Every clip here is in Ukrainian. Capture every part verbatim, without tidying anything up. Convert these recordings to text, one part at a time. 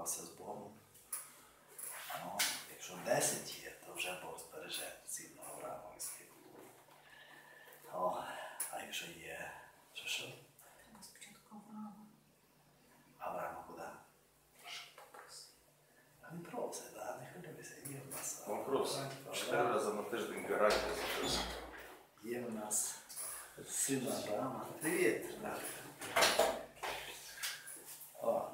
спілкувався з Богом. Ну, якщо десять є, то вже Бог збереже згідно Авраамової слів. О, а якщо є, що що? Треба спочатку Авраама. Авраама куди? А він просить, да, не хвилюйся, є в нас. Он просить. Чотири рази на тиждень гарантія. Є в нас син Авраама. Привіт, Ренат. О,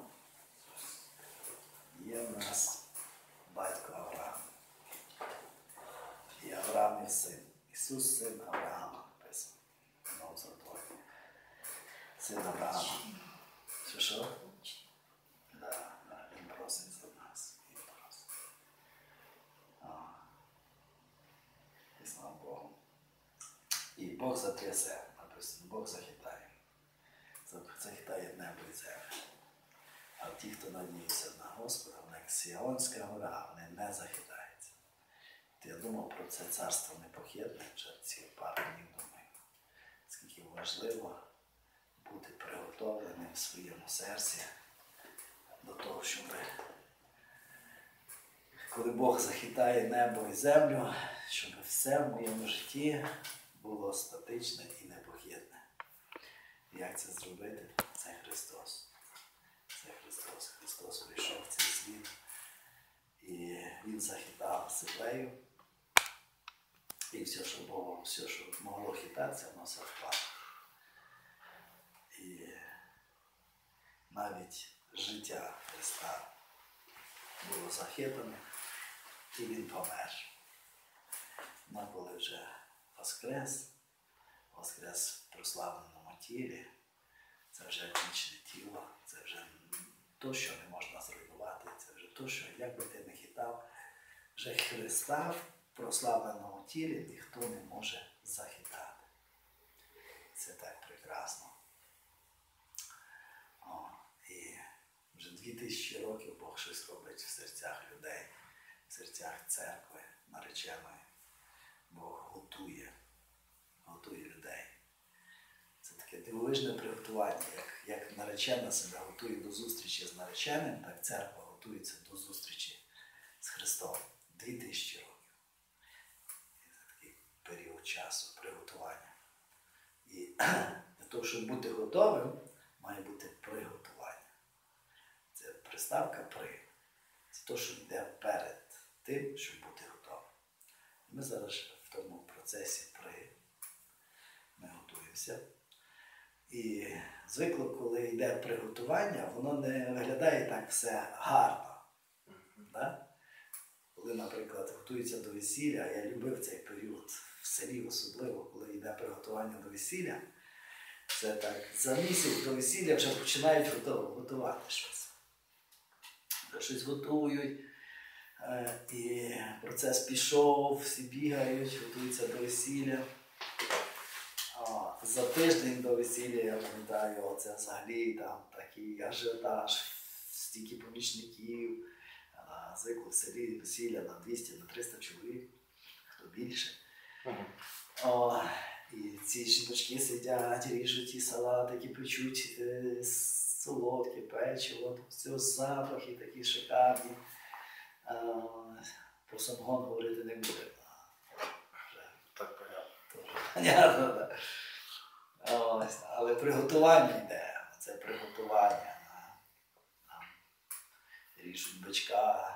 є в нас батько Авраам. І Авраам є син. Ісус син Авраама написано. Новому Заповіті. Син Авраама. Що що? Да, да, він просить за нас. Він просить. О. І слава Богу. І Бог затрясе, написано, Бог захитає. Захитає небо і землю. А ті, хто надіється на Господа, вони як Сіонська гора, вони не захитаються. От я думав про це царство непохитне, вже ці пару днів думаю. Скільки важливо бути приготовленим в своєму серці до того, щоб коли Бог захитає небо і землю, щоб все в моєму житті було статичне і непохитне. І як це зробити? Це Христос. Це Христос. Христос прийшов в цей світ. І Він захитав землею. І все, що було, все, що могло хитатися, воно все впало. І навіть життя Христа було захитане, і Він помер. Ну, коли вже воскрес, воскрес в прославленому тілі, це вже вічне тіло, це вже то, що не можна зруйнувати, це вже то, що, як би ти не хитав, вже Христа в прославленому тілі ніхто не може захитати. Це так прекрасно. О, і вже дві тисячі років Бог щось робить в серцях людей, в серцях церкви, нареченої. Бог готує, готує людей. Це таке дивовижне приготування. Як, як наречена себе готує до зустрічі з нареченим, так церква готується до зустрічі з Христом. Дві тисячі років. І це такий період часу приготування. І для того, щоб бути готовим, має бути приготування. Це приставка «при». Це те, що йде перед тим, щоб бути готовим. Ми зараз в тому процесі «при». Ми готуємося. І звикло, коли йде приготування, воно не виглядає так все гарно. Да? Коли, наприклад, готується до весілля, я любив цей період в селі особливо, коли йде приготування до весілля, це так, за місяць до весілля вже починають готувати щось. Вже щось готують, і процес пішов, всі бігають, готуються до весілля. За тиждень до весілля, я пам'ятаю, оце взагалі там такий ажіотаж, стільки помічників, звикло в селі весілля на двісті на триста чоловік, хто більше. Uh-huh. О, і ці жіночки сидять, ріжуть ті салатики, печуть е, солодке, печиво, все запахи такі шикарні. Е, про самогон говорити не буде. Так понятно. Понятно, так. Ось, але приготування йде. Це приготування. Там, ріжуть бичка.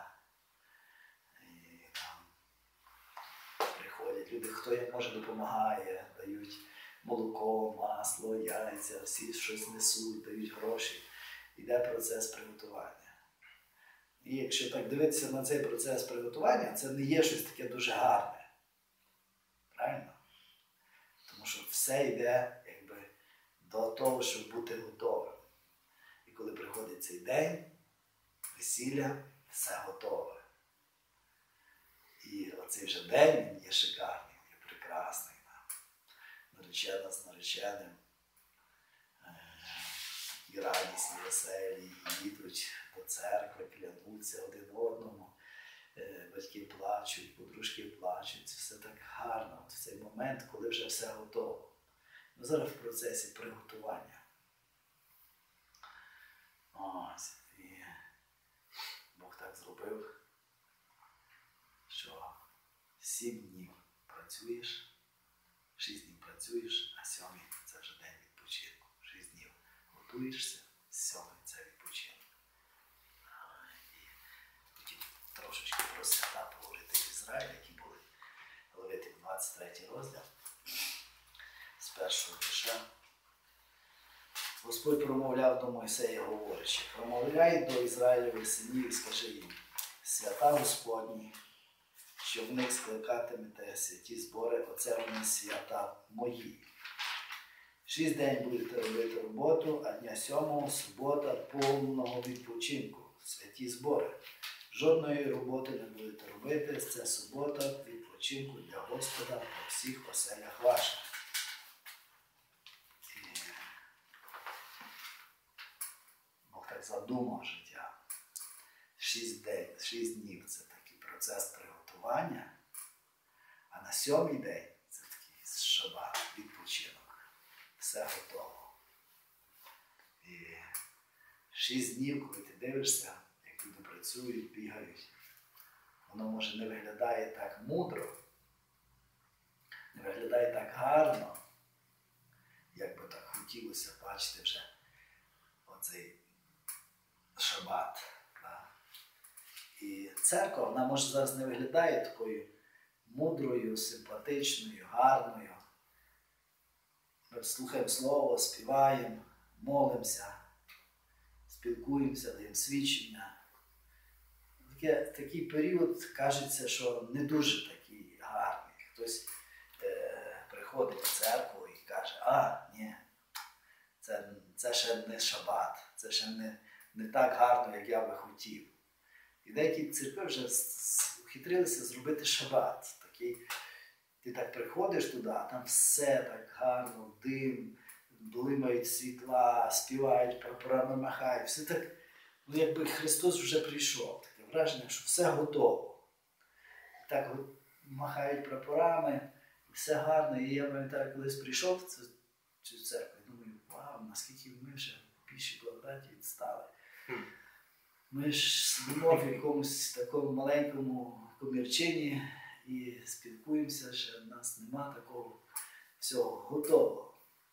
І там приходять люди, хто як може допомагає, дають молоко, масло, яйця, всі щось несуть, дають гроші. Йде процес приготування. І якщо так дивитися на цей процес приготування, це не є щось таке дуже гарне. Правильно? Тому що все йде якби до того, щоб бути готовим. І коли приходить цей день, весілля, все готове. І оцей вже день, він є шикарний, він є прекрасний. Наречена з нареченим, і радісні, веселі, і їдуть до церкви, клянуться один одному. Батьки плачуть, подружки плачуть, все так гарно. От в цей момент, коли вже все готово. Ми зараз в процесі приготування. Ось. І працюєш, шість днів працюєш, а сьомий це вже день відпочинку. Шість днів готуєшся, сьомий це відпочинок. І хотів трошечки про свята поговорити в Ізраїлі, які були. Левитів двадцять третій розділ з першого вірша. Господь промовляв до Мойсея, говорячи: промовляй до Ізраїлевих синів і скажи їм: свята Господні, що в них скликатимете святі збори, оце вони свята мої. Шість день будете робити роботу, а дня сьомого субота повного відпочинку, святі збори. Жодної роботи не будете робити, це субота відпочинку для Господа по всіх оселях ваших. Бог так задумав життя. Шість, день, шість днів це такий процес приготування, а на сьомий день це такий шабат, відпочинок. Все готово. І шість днів, коли ти дивишся, як люди працюють, бігають, воно може не виглядає так мудро, не виглядає так гарно, як би так хотілося бачити вже оцей шабат. Да? І церква, вона може зараз не виглядає такою мудрою, симпатичною, гарною. Ми слухаємо слово, співаємо, молимося, спілкуємося, даємо свідчення. Таке, такий період, кажеться, що не дуже такий гарний. Хтось е, приходить в церкву і каже: а, ні, це, це ще не шабат, це ще не, не так гарно, як я би хотів. І деякі церкви вже ухитрилися зробити шабат. Такий, ти так приходиш туди, а там все так гарно, дим, блимають світла, співають, прапорами махають. Все так, ну якби Христос вже прийшов. Таке враження, що все готово. Так от махають прапорами, все гарно. І я пам'ятаю, колись прийшов в цю, цю церкву, і думаю: вау, наскільки ми вже більше благодаті відстали. Ми ж сидимо в якомусь такому маленькому комірчині і спілкуємося, що в нас нема такого всього готового.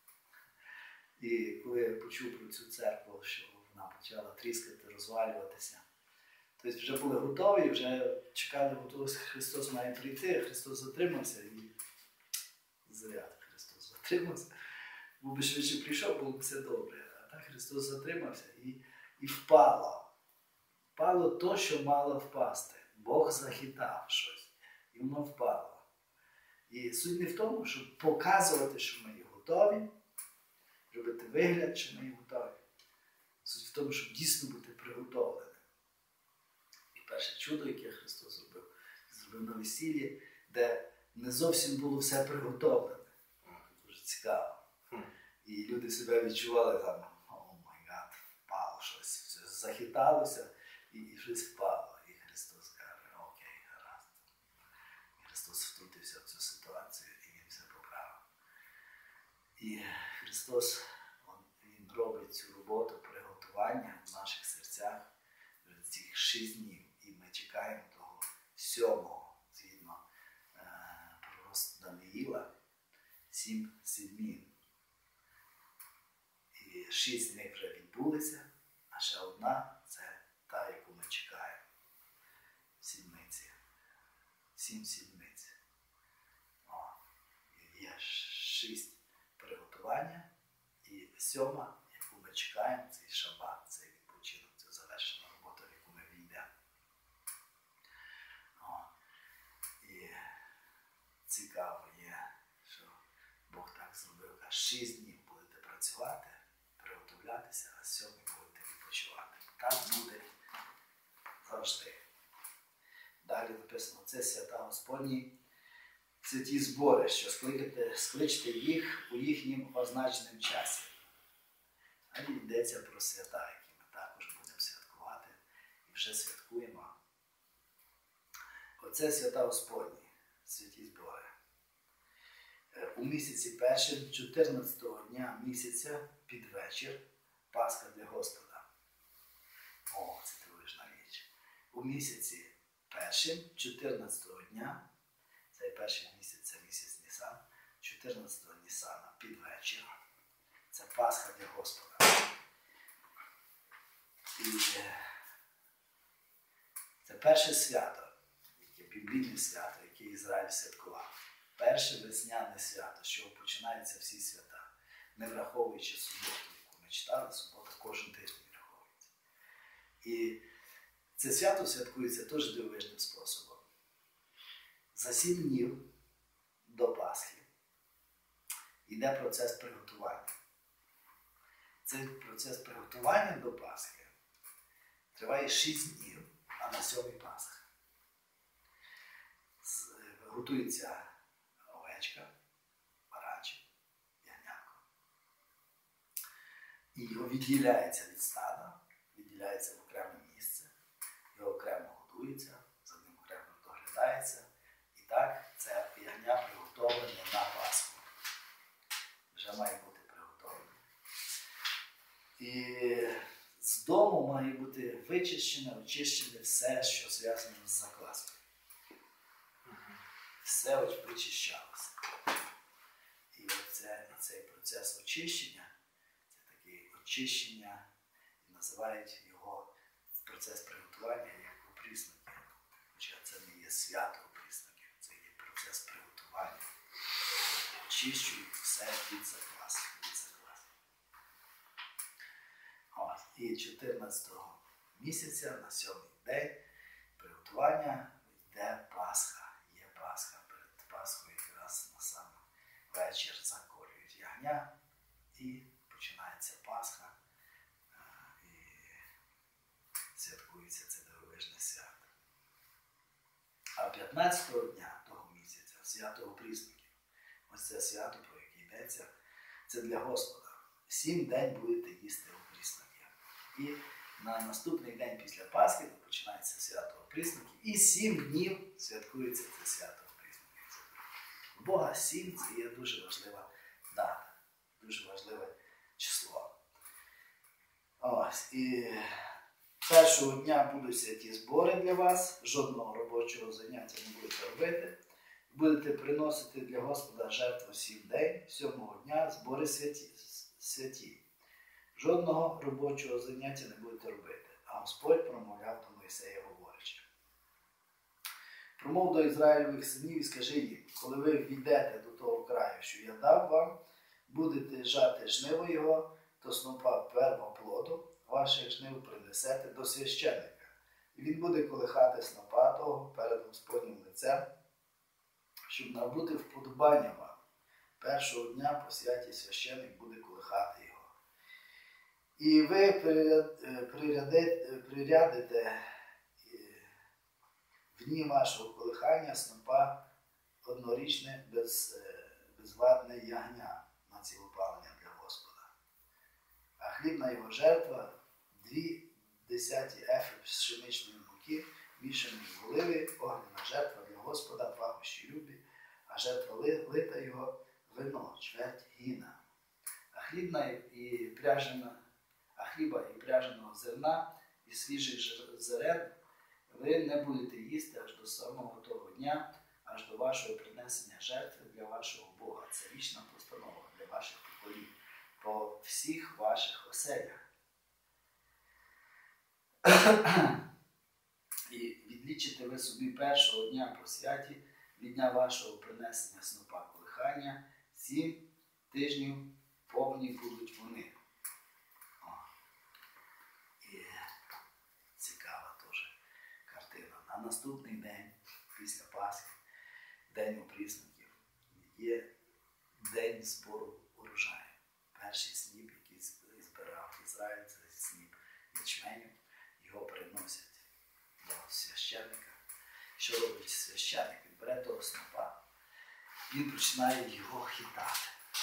І коли я почув про цю церкву, що вона почала тріскати, розвалюватися, тобто вже були готові, вже чекали, готовий Христос має прийти, Христос затримався і зряд Христос затримався. Був би швидше прийшов, було б все добре. А так Христос затримався і, і впало. Впало то, що мало впасти. Бог захитав щось, і воно впало. І суть не в тому, щоб показувати, що ми є готові, робити вигляд, що ми є готові. Суть в тому, щоб дійсно бути приготовленим. І перше чудо, яке Христос зробив, зробив на весіллі, де не зовсім було все приготовлене. Дуже цікаво. І люди себе відчували там: о май гад, впало щось, захиталося. І, і щось впало. І Христос каже: окей, гаразд. І Христос втрутився в цю ситуацію і Він все поправив. І Христос, Він робить цю роботу приготування в наших серцях вже цих шість днів. І ми чекаємо того сьомого, згідно е, пророцтва Даниїла, сім сідмін. І шість з них вже відбулися, а ще одна – це та, яку ми чекаємо. Сідниці. Сім сідниць. О, є шість приготування і сьома, яку ми чекаємо, цей шабат, цей відпочинок, це завершена робота, в яку ми війдемо. О, і цікаво є, що Бог так зробив, аж шість днів будете працювати, приготовлятися, а сьомий будете відпочивати. Так буде завжди. Далі написано: це свята Господні, святі збори, що скликайте, скличте їх у їхнім означеному часі. А йдеться про свята, які ми також будемо святкувати і вже святкуємо. Оце свята Господні, святі збори. У місяці першим, чотирнадцятого дня місяця, під вечір, Пасха для Господа. О, це дивовижна річ. У місяці першим, чотирнадцятого дня, Цей перший місяць це місяць Нісан. чотирнадцятого Нісана під вечір. Це Пасха для Господа. І це перше свято, яке біблійне свято, яке Ізраїль святкував. Перше весняне свято, з чого починаються всі свята, не враховуючи суботу, яку ми читали, субота кожен тиждень враховується. І це свято святкується теж дивовижним способом. За сім днів до Пасхи йде процес приготування. Цей процес приготування до Пасхи триває шість днів, а на сьомий Пасха. Готується овечка, баранчик, ягнятко. І його відділяється від стада, відділяється в окреме місце, його окремо годується, за ним окремо доглядається. І так це ягня приготовлене на Пасху. Вже має бути приготовлене. І з дому має бути вичищене, очищене все, що зв'язано з закваскою. Все вичищалося. І оце, цей процес очищення, це таке очищення, і називають його процес приготування як опрісники. Хоча це не є свято опрісників, це є процес приготування. Очищують все від закваски. Від закваски. От. І чотирнадцятого місяця на сьомий день приготування йде Пасха. Є Пасха. Перед Пасхою якраз на сам вечір заколюють ягня і починається Пасха. І святкується це дивовижне свято. А п'ятнадцятого дня того місяця, свято опрісників, ось це свято, про яке йдеться, це для Господа. Сім день будете їсти опрісники. І на наступний день після Пасхи починається свято опрісників. І сім днів святкується це свято опрісників. У Бога сім – це є дуже важлива дата, дуже важливе число. Ось, і першого дня будуть святі збори для вас, жодного робочого заняття не будете робити. Будете приносити для Господа жертву сім день, сьомого дня збори святі. святі. Жодного робочого заняття не будете робити. А Господь промовляв до Мойсея, говорячи: промов до Ізраїльових синів і скажи їм, коли ви війдете до того краю, що я дав вам, будете жати жниво його, то снопа первоплоду ваших жнив принесете до священника. І він буде колихати снопа того перед Господнім лицем, щоб набути вподобання вам. Першого дня по святі священник буде колихати його. І ви прирядите, прирядите в дні вашого колихання снопа однорічне без, безвадне ягня на цілопалення для Господа. А хлібна його жертва дві десяті ефи пшеничної муки, мішаної в оливі, огняна жертва для Господа, пахощі любі, а жертва лита його вино, чверть гіна. А хлібна і пряжена, а хліба і пряженого зерна і свіжих зерен ви не будете їсти аж до самого того дня, аж до вашого принесення жертви для вашого Бога. Це вічна постанова для ваших поколінь по всіх ваших оселях. І відлічите ви собі першого дня по святі від дня вашого принесення снопа колихання, сім тижнів повні будуть вони. О. І цікава теж картина. На наступний день, після Пасхи, день опрісників, є день збору урожаю. Перший сніп, який збирав Ізраїль, це сніп ячменю, його приносять до священника. Що робить священник? Він бере того снопа, він починає його хитати.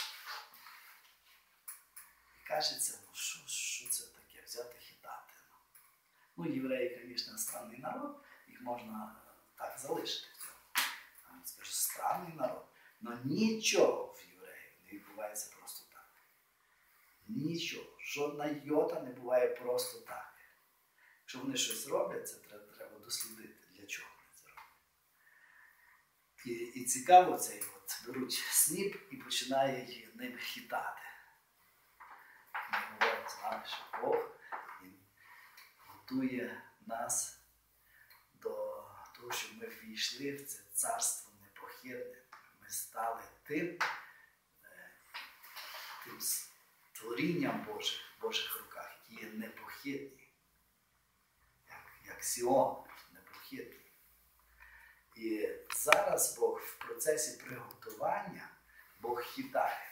І кажеться, ну що, що це таке, взяти хитати? Ну, євреї, звісно, странний народ, їх можна так залишити в цьому. А він скаже, странний народ. Але нічого в євреїв не відбувається просто так. Нічого, жодна йота не буває просто так. Якщо вони щось роблять, це треба, треба дослідити, для чого вони це роблять. І, і цікаво цей, от беруть сніп і починають ним хитати. Ми говоримо з вами, що Бог, Він готує нас до того, щоб ми ввійшли в це царство непохитне. Ми стали тим, тим творінням Божих, в Божих руках, які є непохитні, як, як Сіон непохитний. І зараз Бог в процесі приготування, Бог хитає.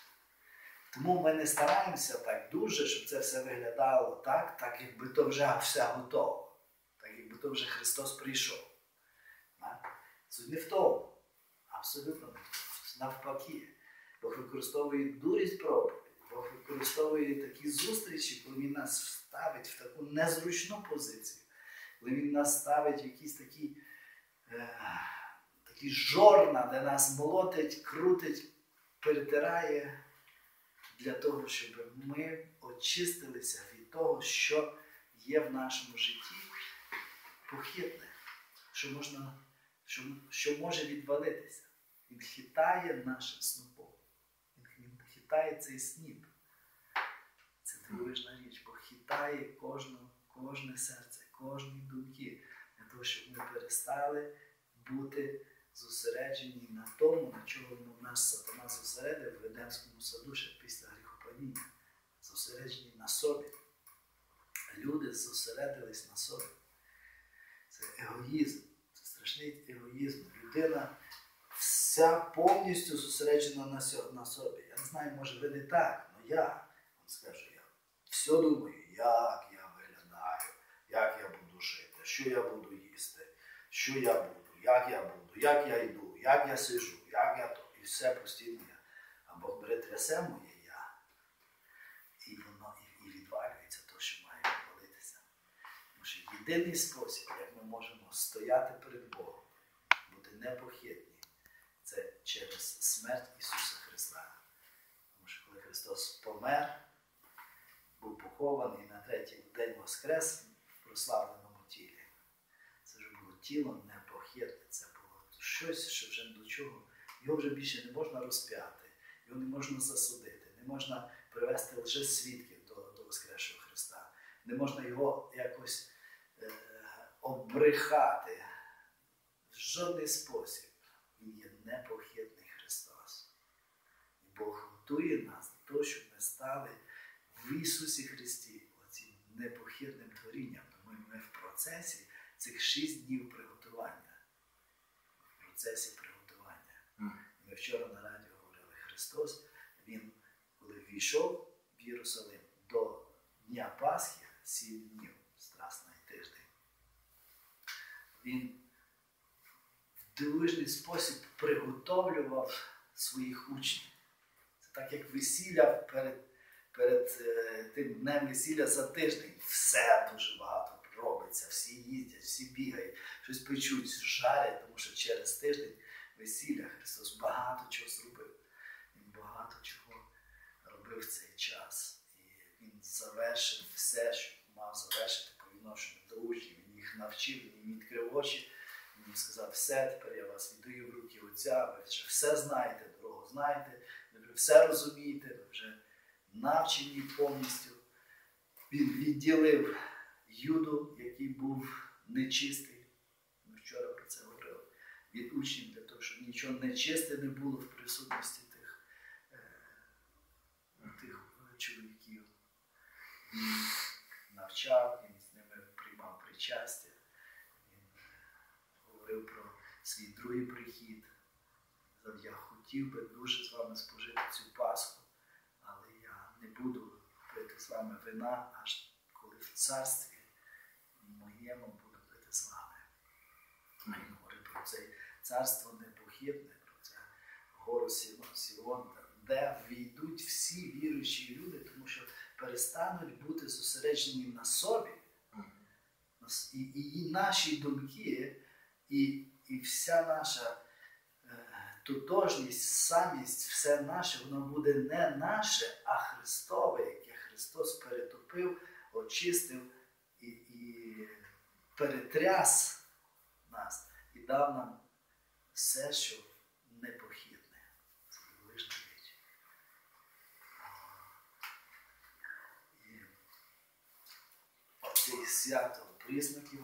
Тому ми не стараємося так дуже, щоб це все виглядало так, так якби то вже все готово. Так якби то вже Христос прийшов. Суть не в тому. Абсолютно не в тому. Навпаки. Бог використовує дурість проповіді. Бог використовує такі зустрічі, коли Він нас ставить в таку незручну позицію. Коли Він нас ставить в якісь такі, е, такі жорна, де нас молотить, крутить, перетирає, для того, щоб ми очистилися від того, що є в нашому житті похитне, що, можна, що, що може відвалитися. Він хитає нашим снопом. Він хитає цей сніп. Це дивовижна річ, бо хитає кожну, кожне серце, кожні думки, для того, щоб ми перестали бути зосереджені на тому, на чому нас сатана зосередив в Едемському саду ще після гріхопадіння. Зосереджені на собі. Люди зосередились на собі. Це егоїзм. Це страшний егоїзм. Людина вся повністю зосереджена на собі. Я не знаю, може ви не так, але я вам скажу, я все думаю, як я виглядаю, як я буду жити, що я буду їсти, що я буду, як я буду, як я йду, як я сижу, як я то. І все постійно я. А Бог бере трясе моє я. І воно і, і відвалюється то, що має відвалитися. Тому що єдиний спосіб, як ми можемо стояти перед Богом, бути непохитні, це через смерть Ісуса Христа. Тому що коли Христос помер, був похований на третій день воскрес в прославленому тілі, це вже було тіло непохитне. Це було щось, що вже до чого. Його вже більше не можна розп'яти, його не можна засудити, не можна привести лжесвідків до, до воскресшого Христа, не можна його якось е, обрехати в жодний спосіб. Він є непохитний Христос. І Бог готує нас до того, щоб ми стали в Ісусі Христі оцім непохитним творінням. Тому ми в процесі цих шість днів приготування. В процесі приготування. Ми вчора на радіо говорили, Христос, Він, коли війшов в Єрусалим до Дня Пасхи, сім днів, Страсний тиждень, Він в дивовижний спосіб приготовлював своїх учнів. Це так, як весілля перед, перед е, тим днем весілля за тиждень. Все дуже багато робиться, всі їздять, всі бігають, щось печуть, жарять, тому що через тиждень весілля Христос багато чого зробив. Він багато чого робив в цей час. І Він завершив все, що мав завершити по відношенню до учнів. Він їх навчив, він їм відкрив очі. Він сказав, все, тепер я вас віддаю в руки Отця, ви вже все знаєте, дорогу знаєте, ви вже все розумієте, ви вже навчені повністю. Він відділив Юду, який був нечистий. Ми вчора про це говорили. Від учнів, для того, щоб нічого нечисте не було в присутності тих, е, тих чоловіків. Він навчав, він з ними приймав причастя. Говорив про свій другий прихід. Я хотів би дуже з вами спожити цю Пасху, але я не буду пити з вами вина, аж коли в царстві моєму буду пити з вами. Він говорив про це царство непохитне, про це гору Сіон, де війдуть всі віруючі люди, тому що перестануть бути зосереджені на собі, і, і, і наші думки, І, і вся наша е, тотожність, самість, все наше, воно буде не наше, а Христове, яке Христос перетопив, очистив і, і перетряс нас, і дав нам все, що непохитне. Це дивовижна річ. І оце свято признаків.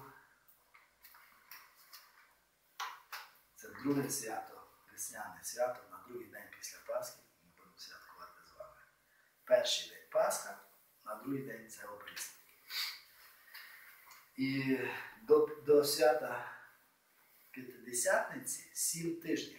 Це друге свято, весняне свято, на другий день після Пасхи ми будемо святкувати з вами. Перший день Пасха, на другий день це опрісники. І до, до свята П'ятидесятниці сім тижнів.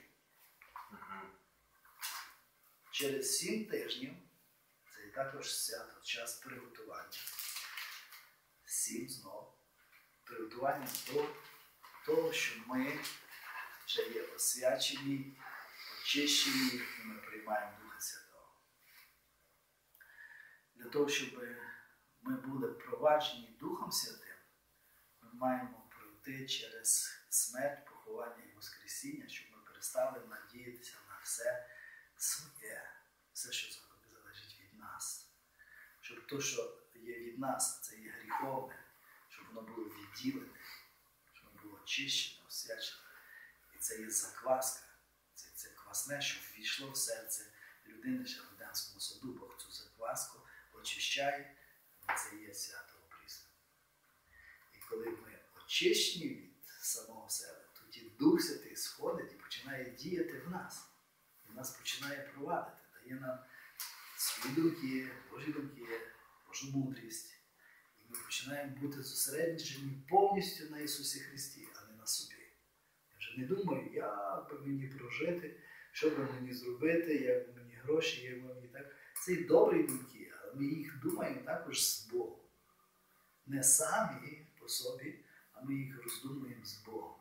Через сім тижнів, це і також свято, час приготування. Сім знов. Приготування до того, що ми вже є освячені, очищені, і ми приймаємо Духа Святого. Для того, щоб ми були проваджені Духом Святим, ми маємо пройти через смерть, поховання і воскресіння, щоб ми перестали надіятися на все своє, все, що залежить від нас. Щоб те, що є від нас, це є гріховне, щоб воно було відділене, щоб воно було очищене, освячене. І це є закваска, це, це квасне, що ввійшло в серце людини ще в Едемському саду. Бог цю закваску очищає, і це є свято опріснення. І коли ми очищені від самого себе, тоді Дух Святий сходить і починає діяти в нас. І нас починає провадити, дає нам свої думки, Божі думки, Божу мудрість. І ми починаємо бути зосереджені повністю на Ісусі Христі, а не на собі. Я вже не думаю, як би мені прожити, що би мені зробити, як би мені гроші, як би мені так. Це і добрі думки, але ми їх думаємо також з Богом. Не самі по собі, а ми їх роздумуємо з Богом.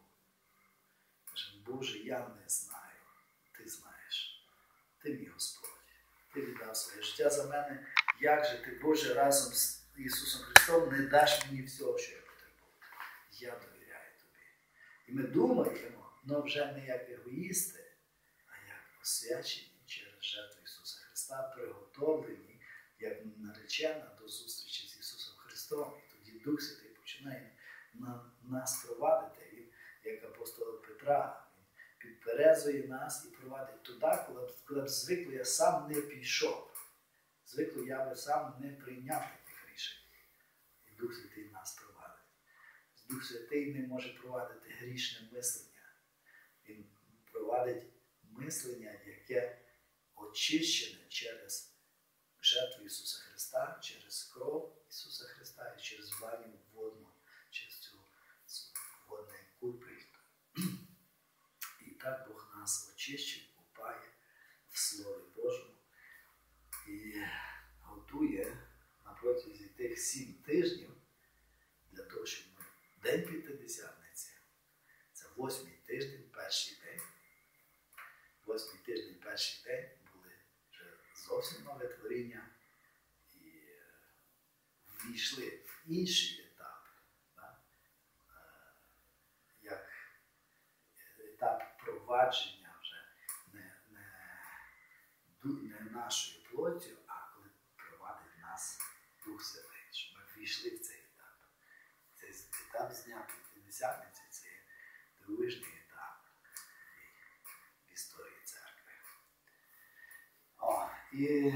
Кажемо, Боже, я не знаю, Ти знаєш. Ти мій Господь. Ти віддав своє життя за мене. Як же Ти, Боже, разом з Ісусом Христом не даш мені всього, що я потребую? Я довіряю Тобі. І ми думаємо, але вже не як егоїсти, а як освячені через жертву Ісуса Христа, приготовлені, як наречена до зустрічі з Ісусом Христом. І тоді Дух Святий починає на нас провадити. Він, як апостола Петра, він підперезує нас і провадить туди, коли б, коли б звикло я сам не пішов. Звикло я би сам не прийняв таких рішень. І Дух Святий нас провадить. Дух Святий не може провадити грішне мислення. Він провадить мислення, яке очищене через жертву Ісуса Христа, через кров Ісуса Христа і через баню водну, через цю, цю водний купель. І так Бог нас очищує, купає в Слові Божому і готує на протязі тих сім тижнів для того, щоб ми День П'ятидесятниці, це восьмий тиждень, перший день. Восьмий тиждень, перший день були вже зовсім нове творіння і ввійшли в інший етап, да? Як етап провадження вже не, не, не нашою плоттю, а коли провадить нас Дух Святий, щоб ми ввійшли в цей етап. Цей етап з Дня П'ятидесятниці – це дивовижний етап в історії церкви. О, і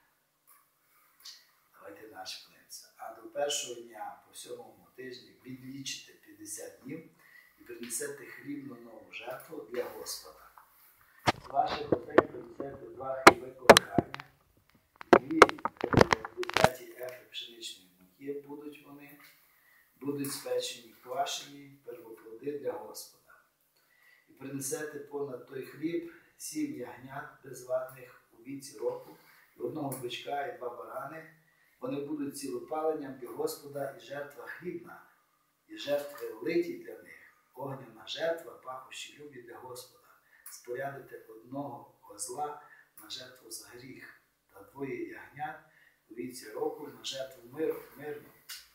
давайте далі подивимося. А до першого дня по сьомому тижні відлічите п'ятдесят днів і принесете хлібну нову жертву для Господа. З ваших отей принесете два хліби колихання, дві десяті ефи пшеничної муки будуть вони, будуть спечені, квашені первоплоди для Господа. І принесете понад той хліб сім ягнят безвадних у віці року, і одного бичка, і два барани. Вони будуть цілопаленням для Господа, і жертва хлібна, і жертви литі для них, огняна жертва, пахощі любі для Господа. Спорядите одного козла на жертву за гріх, та двоє ягнят у віці року на жертву миру, мирну.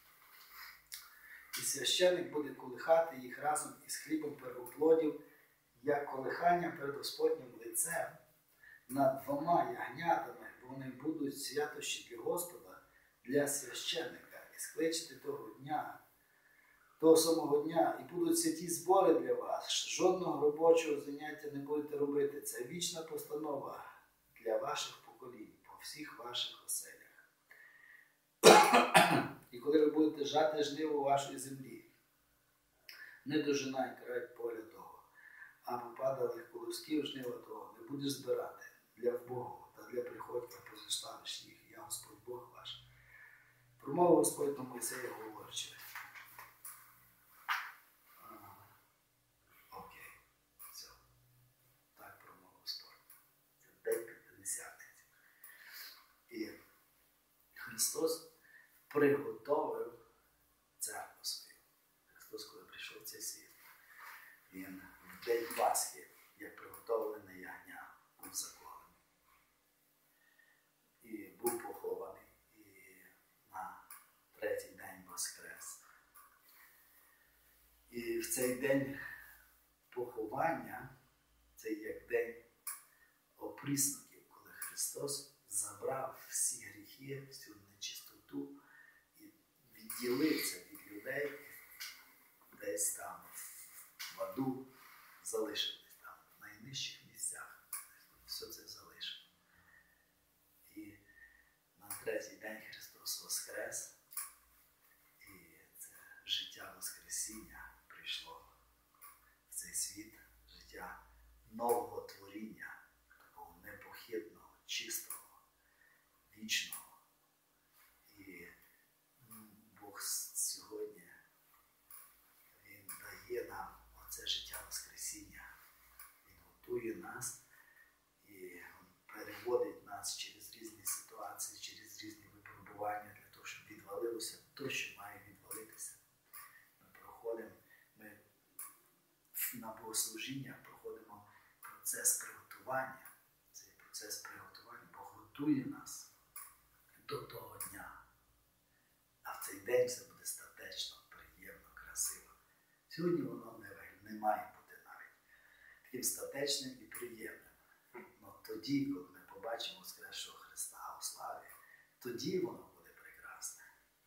І священик буде колихати їх разом із хлібом первоплодів, як колихання перед Господнім лицем над двома ягнятами, бо вони будуть святощі для Господа, для священника. І скличте того дня того самого дня, і будуть святі збори для вас. Жодного робочого заняття не будете робити. Це вічна постанова для ваших поколінь, по всіх ваших оселях. І коли ви будете жати жниво вашої землі, не дожинай край поля того, а попадалих колосків жнива того не будеш збирати для вбогого та для приходька позоставиш їх. Я Господь Бог ваш. Промовив Господь на Мойсея говорячи. Окей, все. Так промовив Господь. Це день П'ятдесятниці. І Христос приготовив церкву свою. Христос, коли прийшов в цей світ, Він в день Пасхи, як приготовлене ягня, був заколений. І був похований. І на третій день воскрес. І в цей день поховання, це як день опрісноків, коли Христос забрав всі гріхи, всю нечистоту і відділився від людей, десь там в аду залишив, десь там в найнижчих місцях. Все це залишив. І на третій день Христос воскрес, і це життя Воскресіння прийшло в цей світ, життя нового творіння, такого непохитного, чистого, вічного. І Бог сьогодні, Він дає нам оце життя Воскресіння. Він готує нас і Він переводить нас через різні ситуації, через різні випробування для того, щоб відвалилося те, що має відвалитися. Ми проходимо, ми на богослужіння проходимо процес приготування. Цей процес приготування Бог готує нас до того дня. А в цей день все буде статечно, приємно, красиво. Сьогодні воно не, не має бути навіть таким статечним і приємним. Но тоді, коли ми побачимо Воскресшого Христа у славі, тоді воно буде прекрасне.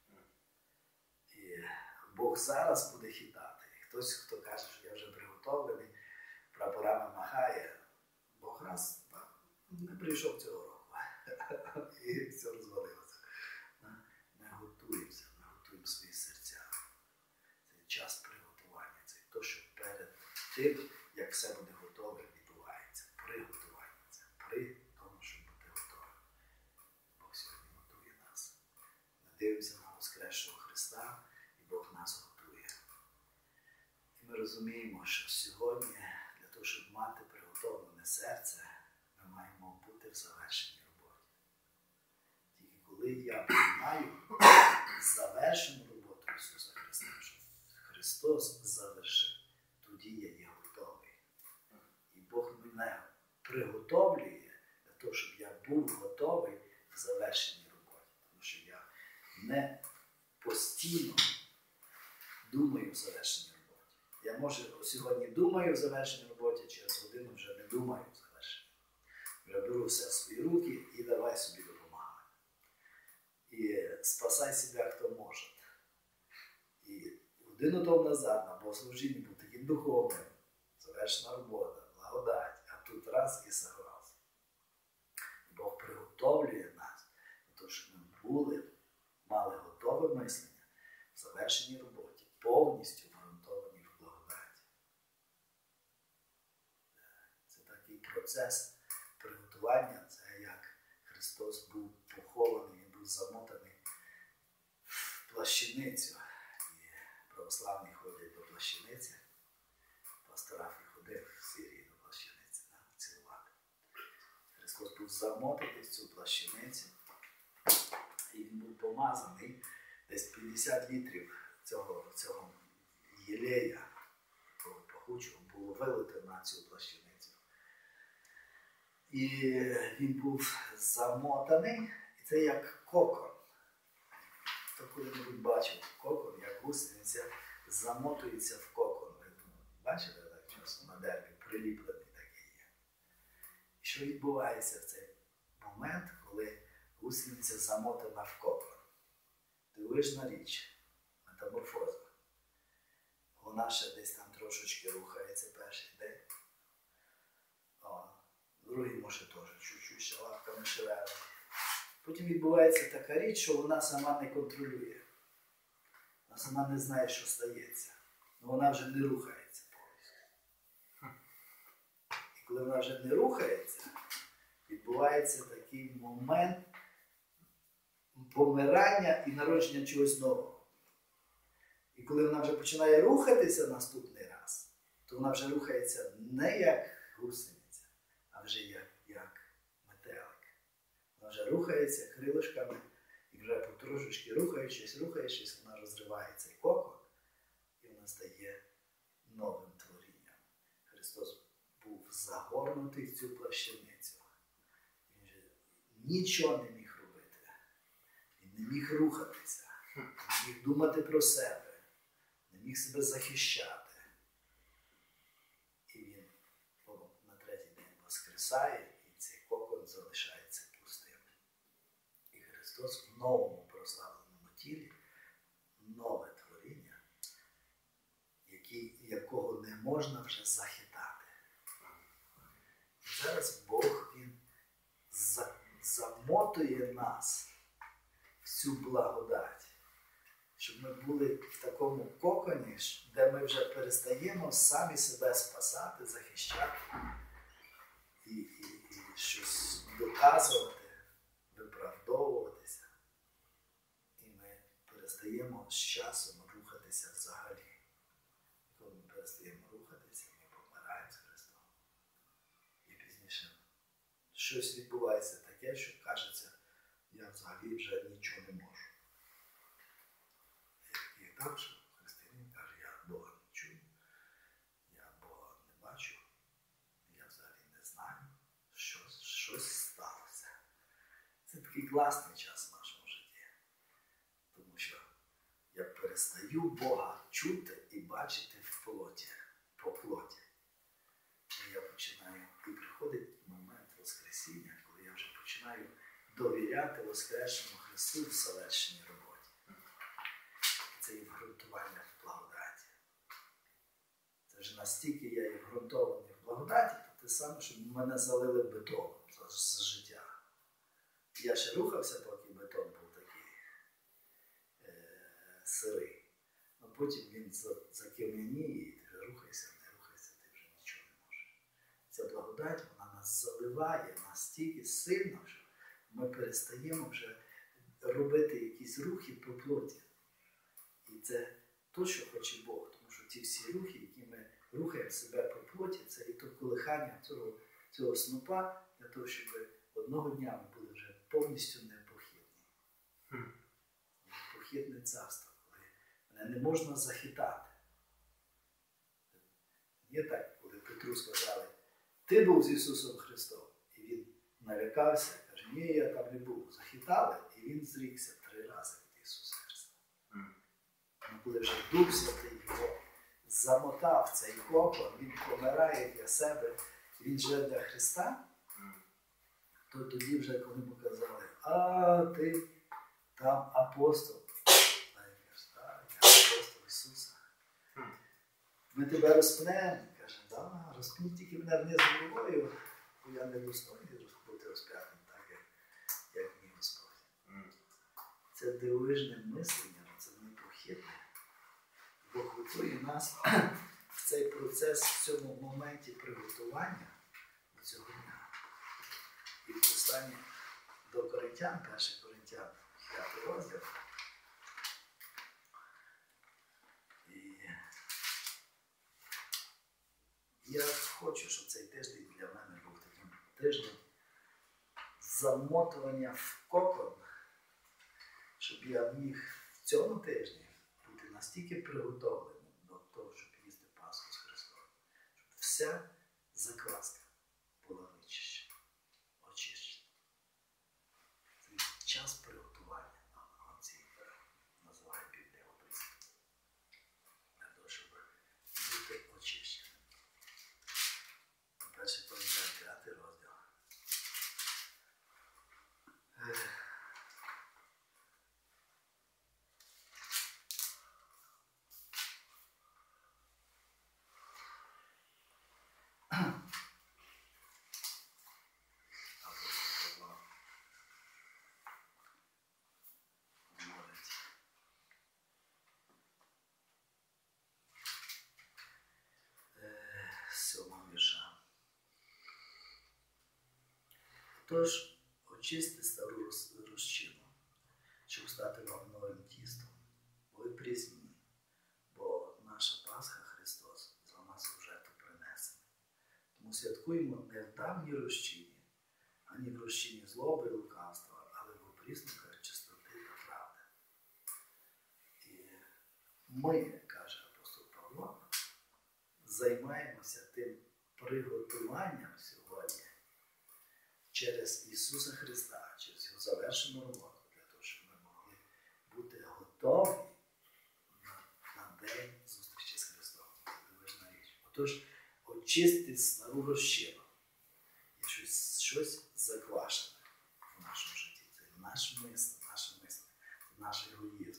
І Бог зараз буде хитати. І хтось, хто каже, що я вже приготовлений, прапорами махає, Бог раз так, не прийшов цього року. І все розвалилося. Ми готуємося, ми готуємо свої серця. Це час приготування, це те, що перед тим, як все буде готове, відбувається. Приготування. Це при тому, щоб бути готовим. Бог сьогодні готує нас. Ми дивимося на Воскресшого Христа, і Бог нас готує. І ми розуміємо, що сьогодні, для того, щоб мати приготовлене серце, ми маємо бути в завершенні роботи. Тільки коли я приймаю завершену роботу Ісуса Христа, що Христос завершив, тоді я є готовий. І Бог мене приготовлює для того, щоб я був готовий в завершенні роботі. Тому що я не постійно думаю в завершенні роботі. Я, може, сьогодні думаю в завершенні роботі, через годину вже не думаю в завершенні. Вже беру все в свої руки і давай собі допомагай. І спасай себе, хто може. І годину тому назад на богослужінні був таким духовним. Завершена робота, благодать. А тут раз і сорвався. Бог приготовлює нас, тому що ми були, мали готове мислення в завершеній роботі, повністю ґрунтовані в благодаті. Це такий процес приготування, це як Христос був похований, Він був замотаний в плащаницю. І православні ходять до плащаниці. Пастраф і ходив в Сирії до плащаниці, цілувати. Христос був замотаний в цю плащаницю. І він був помазаний, десь п'ятдесят літрів цього, цього єлея пахучого було вилито на цю плащаницю. І він був замотаний, і це як кокон. Хто коли-небудь бачив кокон, як гусениця замотується в кокон. Ви бачили так часом на дереві, приліплений такий є. І що відбувається в цей момент, коли гусениця замотана в кокон? Дивовижна річ, метаморфоза. вона ще десь там трошечки рухається перший день. О, другий може теж чуть-чуть ще лапками шевелить. Потім відбувається така річ, що вона сама не контролює. Вона сама не знає, що стається. Ну вона вже не рухається повністю. І коли вона вже не рухається, відбувається такий момент помирання і народження чогось нового. І коли вона вже починає рухатися наступний раз, то вона вже рухається не як гусениця, а вже як, як метелик. Вона вже рухається крилишками, і вже потрошечки рухаючись, рухаючись, вона розриває цей кокон, і вона стає новим творінням. Христос був загорнутий в цю плащаницю. Він же нічого не міг робити. Він не міг рухатися, не міг думати про себе, не міг себе захищати. І він на третій день воскресає, і цей кокон залишається пустим. І Христос в новому прославленому тілі, нове творіння, які, якого не можна вже захитати. І зараз Бог, Він за, замотує нас в цю благодать, щоб ми були в такому коконі, де ми вже перестаємо самі себе спасати, захищати і, і, і щось доказувати, виправдовуватися. І ми перестаємо з часом рухатися взагалі. Коли ми перестаємо рухатися, ми помираємо з Христом. І пізніше щось відбувається таке, що кажеться, я взагалі вже нічого не можу. І так, що християнин каже, я Бога не чую, я Бога не бачу, я взагалі не знаю, що, щось сталося. Це такий класний час в нашому житті. Тому що я перестаю Бога чути і бачити в плоті, по плоті. І я починаю, і приходить момент Воскресіння, коли я вже починаю довіряти Воскресшому Христу в завершеній роботі. Це і вґрунтування в благодаті. Це вже настільки я є вґрунтований в благодаті, то те саме, щоб мене залили бетоном за, за життя. Я ще рухався, поки бетон був такий е, сирий. А потім він закам'яніє, і ти вже рухайся, не рухайся, ти вже нічого не можеш. Ця благодать, вона нас заливає настільки сильно, що ми перестаємо вже робити якісь рухи по плоті. І це то, що хоче Бог. Тому що ті всі рухи, які ми рухаємо себе по плоті, це і то колихання цього, цього снопа для того, щоб одного дня ми були вже повністю непохитні. Hmm. Непохитне царство, коли мене не можна захитати. Є так, коли Петру сказали, ти був з Ісусом Христом. І він налякався, каже, ні, я там не був. Захитали, і він зрікся три рази від Ісуса Христа. Mm. Ну, коли вже Дух Святий його замотав цей кокон, він помирає для себе, він живе для Христа, mm. то тоді вже, коли йому казали, а ти там апостол. А він каже, так, я апостол Ісуса. Mm. Ми тебе розпнемо. Каже, да, розпніть тільки мене вниз головою, бо я не достойний бути розп'ятим так, як, як мій Господь. Mm. Це дивовижне мислення, це непохитне. Бог готує нас в цей процес, в цьому моменті приготування до цього дня. І в посланні до Коринтян, перше Коринтян, п'ятий розділ. І я хочу, щоб цей тиждень для мене був таким тижнем замотування в кокон, щоб я міг в цьому тижні бути настільки приготовленим до того, щоб їсти Пасху з Христом, щоб вся закваска була вичищена, очищена. Це час приготування на цій називає Біблія обрізки. Для того, щоб бути очищеним. Перший Коринтян, п'ятий розділ. Отож, очисти стару роз- розчину, щоб стати вам новим тістом. Ви прісні, бо наша Пасха Христос за нас у жертву принесений. Тому святкуємо не в давній розчині, ані в розчині злоби і лукавства, але в опрісноках чистоти та правди. І ми, каже апостол Павло, займаємося тим приготуванням сьогодні через Ісуса Христа, через Його завершену роботу, для того, щоб ми могли бути готові на, на день зустрічі з Христом. Це важна річ. Отож, очистити стару розчину. Є щось, щось заквашене в нашому житті. Це наш мисль, наше мислення, це наш егоїзм.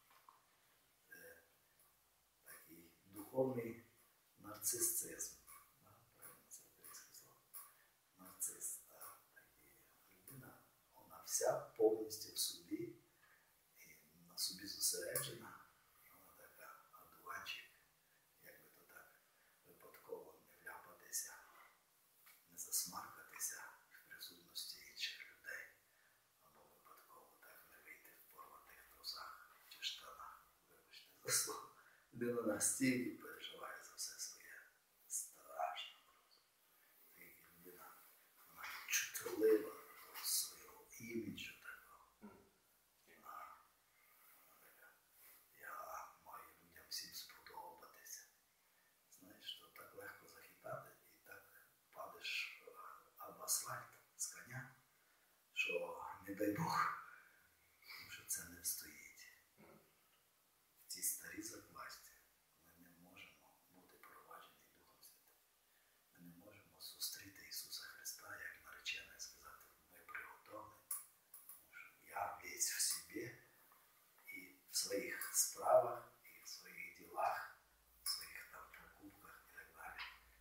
Це такий духовний нарцисизм. Да? Правильно, це українське слово. Нарцис. Да? Такий людина, вона вся повністю в собі і на собі зосереджена. Вона така одуванчик, як би то так, випадково не вляпатися, не засмаркатися в присутності інших людей, або випадково так не вийти в порваних трусах чи штанах. Вибачте за слово. Людина настільки переживає за все своє. Страшно просто. Тільки людина, вона чутлива до свого іміджу такого. Вона, вона така, я маю людям всім сподобатися. Знаєш, що так легко захитати і так падеш об асфальт з коня, що не дай Бог, тому що це не стоїть. В цій старій заквасті ми не можемо бути проваджені Духом Святим. Ми не можемо зустріти Ісуса Христа, як наречений, сказати, ми приготовлені, тому що я весь в собі і в своїх справах, і в своїх ділах, в своїх там покупках і так далі.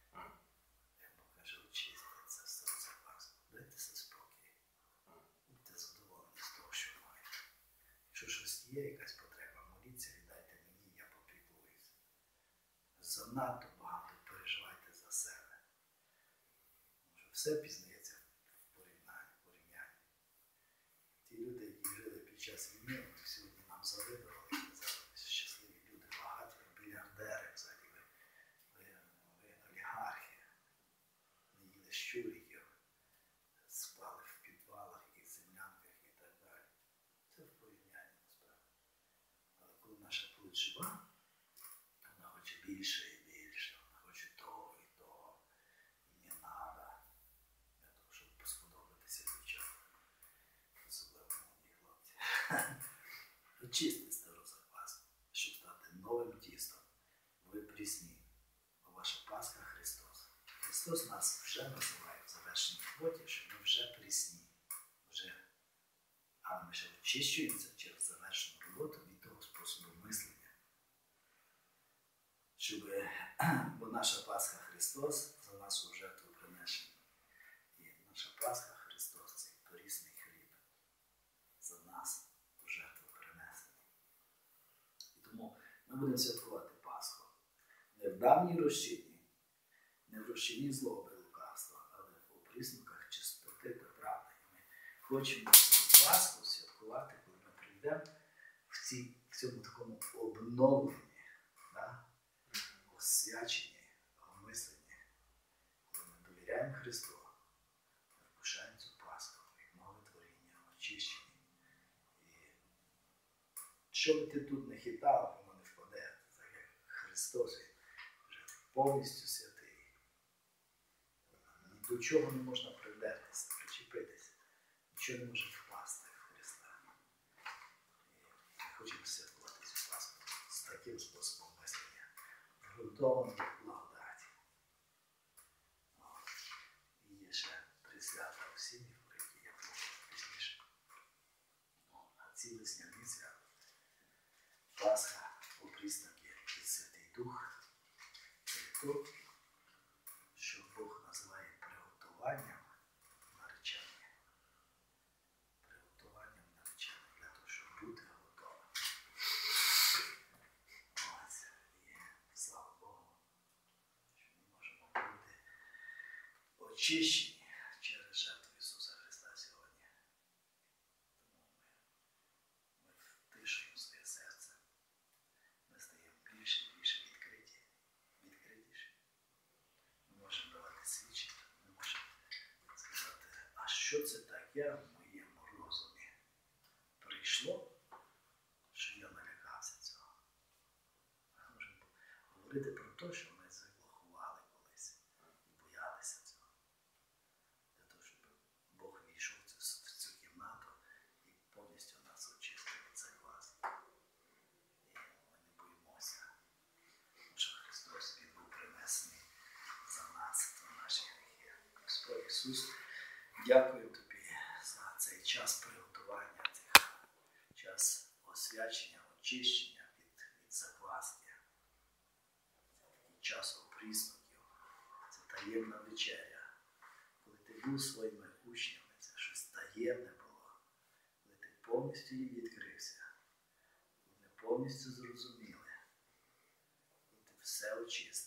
Як Бог каже, очистити це стару закваску. Дайтеся спокій. Будьте задоволені з того, що маєте. Якщо щось є, якась потреба, моліться, віддайте мені, я попіклуюся. Занадто багато переживайте за себе. Тому що все пізнається в порівнянні. порівнянні. Ті люди, які жили під час війни, вони сьогодні нам завидували, казали, щасливі люди, багаті, мільярдери, взагалі, ви, ви, ви олігархи, не їли щуриків, спали в підвалах і землянках і так далі. Це в порівнянні насправді. Але коли наша плоть жива, вона хоче більше і більше, вона хоче того і того, і не треба, для того, щоб сподобатися дівчатам, особливо молоді хлопці. Очисти стару закваску, щоб стати новим тістом. Ви прісні, бо ваша Пасха Христос. Христос нас вже називає в завершеній роботі, що ми вже прісні. Вже. Але ми ще очищуємося через завершену роботу від того способу мислення. Щоб, бо наша Пасха Христос за нас у жертву принесений. І наша Пасха Христос – це корисний хліб. За нас у жертву принесений. І тому ми будемо святкувати Пасху. Не в давній розчині, не в розчині злоби і лукавства, але в опрісноках чистоти та правди. І ми хочемо цю Пасху святкувати, коли ми прийдемо в, ці, в цьому такому обновленні, да? Освяченні, омисленні, коли ми довіряємо Христу, ми вкушаємо цю Пасху, як нове творіння, очищені. І що би ти тут не хитав, воно не впаде, так як Христос, Він вже повністю святий. Ні до чого не можна придертися, причепитися, нічого не може впасти в Христа. І ми хочемо святкувати цю Пасху з таким способом мислення. Грунтований в благодаті. І є ще три свята у сім'ї, про які я поговорю пізніше. А ці весняні свята. Пасха, опрісноки і Святий Дух. Це то, що Бог називає приготуванням наречення. Приготуванням наречення для того, щоб бути готовим. Ось. І слава Богу, що ми можемо бути очищені через жертву Ісуса Христа. забути про те, що ми звикло ховали колись і боялися цього. Для того, щоб Бог війшов в цю, в цю кімнату і повністю нас очистив від цих вас. І ми не боїмося, тому що Христос Він був принесений за нас, за наші гріхи. Господь Ісус, дякую Тобі за цей час приготування, цей час освячення, очищення від, від закваски, від часу опрісноків. Це таємна вечеря. Коли ти був своїми учнями, це щось таємне було. Коли ти повністю їм відкрився, коли вони повністю зрозуміли, коли ти все очистив.